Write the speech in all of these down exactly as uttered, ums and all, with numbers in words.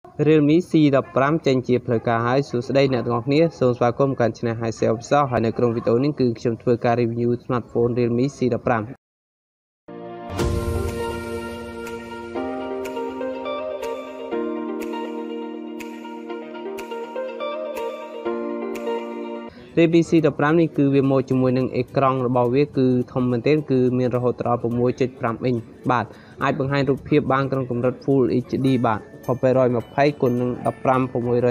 Realme C สิบห้าចេញជាផ្លូវការហើយសួស្តីអ្នកទាំងអស់គ្នាសូមស្វាគមន៍កាន់ Channel hiShare ផ្សោះហើយនៅក្នុងវីដេអូនេះគឺខ្ញុំធ្វើការ review smartphone Realme C สิบห้าRealme C สิบห้าនេះគឺវាមកជាមួយនឹងអេក្រង់របស់វាគឺធំមែនទែនគឺមានរហូតដល់ หกจุดห้า អ៊ីនបាទអាចបង្ហាញរូបភាពបានក្នុងកម្រិត Full เอช ดี បាទbảyยี่สิบគុណនឹងสิบห้า หกร้อย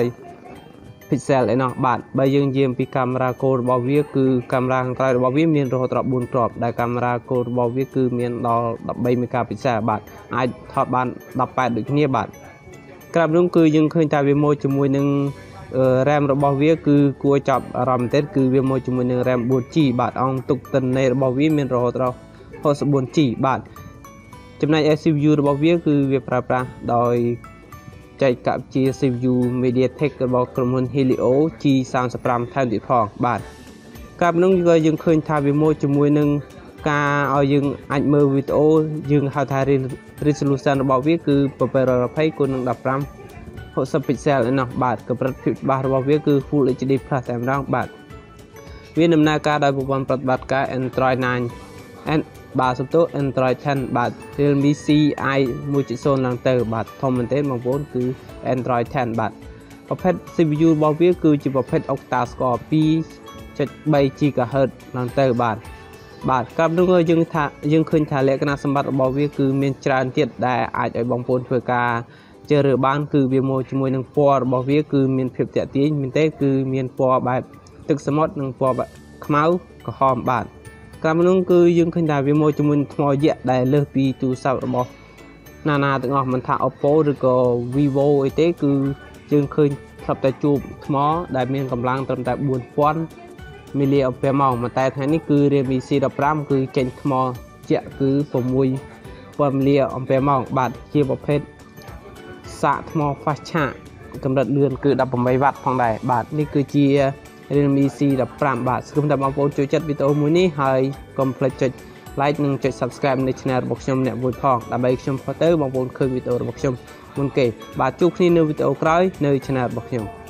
pixel ឯណោះបាទបើយើងនិយាយអំពីកាមេរ៉ាគោលរបស់វាគឺកាមេរ៉ាខាងក្រោយរបស់វាមានរហូតដល់bốnគ្រាប់ដែលកាមេរ៉ាគោលរបស់វាគឺមានដល់13 megapixel បាទអាចថតបានeighty-eightដូចគ្នាបាទក្រៅនោះគឺយើងឃើញថាវាមកជាមួយនឹងRAM របស់វាគឺគួរចាប់អារម្មណ៍មែនទែនគឺវាមកជាមួយនឹង RAM four G បាទអង្គទុកទិន្នន័យរបស់វាមានរហូតដល់sixty-four G បាទចំណែក C P U របស់វាគឺវាប្រើប្រាស់ដោយចែកកាប់ជា C P U MediaTek របស់ក្រុមហ៊ុន Helio G thirty-five ថែមទៀតផងបាទកាលពីនោះក៏យើងឃើញថាវាមកជាមួយនឹងការឲ្យយើងអាចមើលវីដេអូយើងហៅថា resolution របស់វាគឺseven twentyគុណនឹងfifteen sixty pixel ឯណោះបាទកម្រិតភាពច្បាស់របស់វាគឺ Full เอช ดี plus តែម្ដងបាទវាដំណើរការដោយប្រព័ន្ធប្រតិបត្តិការ Android nine បាទសំទោស Android ten បាទ Realme C i one point zero ឡើងទៅបាទធំមែនទែនបងប្អូនគឺ Android ten បាទប្រភេទ C P U របស់វាគឺជាប្រភេទ Octa Score two point three gigahertz ឡើងទៅបាទបាទកាលនោះយើងថាយើងឃើញថាលក្ខណៈសម្បត្តិរបស់វាគឺមានច្រើនទៀតដែលអាចឲ្យបងប្អូនធ្វើការជឿរើបានគឺវាមកជាមួយនឹងពណ៌របស់វាគឺមានភាពទាក់ទាញមែនទេគឺមានពណ៌បែបទឹកសមុទ្រនិងពណ៌ខ្មៅក្រហមបាទកាលនោះគឺយើងឃើញថាវាមកជាមួយនឹងថ្មយក្សដែលលើសពីទូរស័ព្ទរបស់ណានាទាំងអស់មិនថា Oppo ឬក៏ Vivo អីទេគឺយើងឃើញធ្លាប់តែជួបថ្មដែលមានកម្លាំងត្រឹមតែfour thousand milliampere hour តែថ្ងៃនេះគឺ Realme C สิบห้าគឺចេញថ្មយក្សគឺsix thousand milliampere hour បាទជាប្រភេទសាកថ្ម fast charge កម្រិតលឿនគឺeighteen watt ផងដែរបាទនេះគឺជា Realme C สิบห้าបាទសូមតែបងប្អូនចូលចិត្តវីដេអូមួយនេះហើយកុំភ្លេចចុច like និងចុច subscribe នៅ channel របស់ខ្ញុំអ្នកមួយផងដើម្បីខ្ញុំផុសទៅបងប្អូនឃើញវីដេអូរបស់ខ្ញុំមុនគេបាទជួបគ្នានៅវីដេអូក្រោយនៅ channel របស់ខ្ញុំ